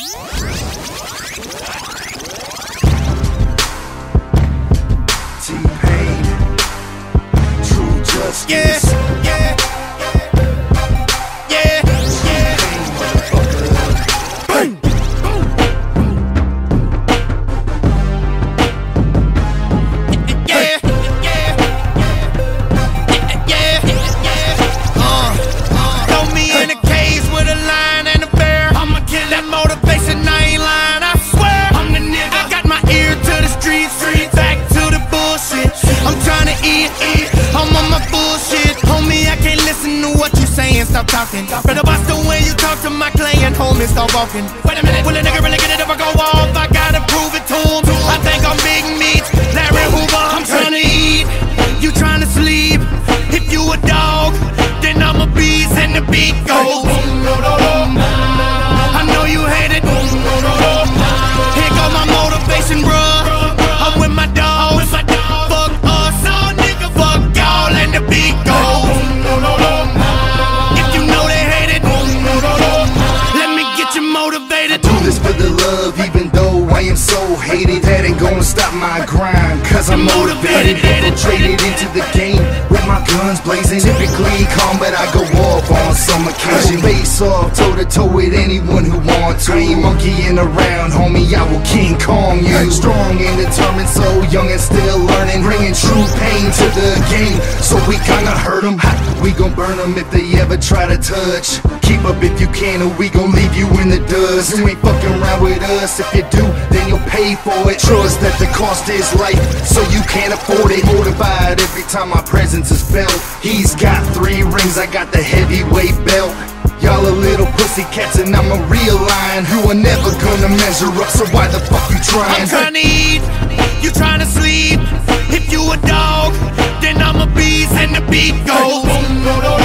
T-Pain, True Justice. Yeah, yeah, yeah, yeah. Bang. Yeah, yeah, yeah, yeah. Throw me in a cage with a lion and a bear. I'ma kill that motivation, I ain't lying, I swear. I'm the nigga. I got my ear to the streets, back to the bullshit. I'm tryna eat, I'm on my bullshit. Homie, I can't listen to what you saying, stop talking. Better watch the way you talk to my client, homie, stop walking. Wait a minute, will a nigga really get it if I go off? I gotta prove it to him. I think I'm Big Meat, Larry Hoover. I'm tryna eat, you tryna sleep. If you a dog, then I'm a beast and the beat goes. I know you hate it. Here go my motivation, bruh. I'm with my dogs. Fuck us, all nigga, fuck y'all and the beat goes. If you know they hate it, let me get you motivated. Do this for the love, even though I am so hated. That ain't gonna stop my grind, cause I'm motivated. Infiltrated into the game with my guns blazing. Typically calm, but I go off on some occasion. Face off, toe to toe with anyone who wants to. I ain't monkeying around, homie, I will King Kong you. Strong and determined, so young and still learning. Bringing true pain to the game, so we kinda hurt them. We gon' burn them if they ever try to touch. Keep up if you can, or we gon' leave you in the dust. You ain't fucking around with us. If you do, then you'll pay for it. Trust that the cost is life, so you can't afford it. Mortified every time my presence is felt. He's got 3 rings, I got the heavyweight belt. Y'all are little pussycats and I'm a real lion who are never gonna measure up, so why the fuck you trying? I'm tryna eat, you tryna sleep. If you a dog, then I'm a beast and the beat goes.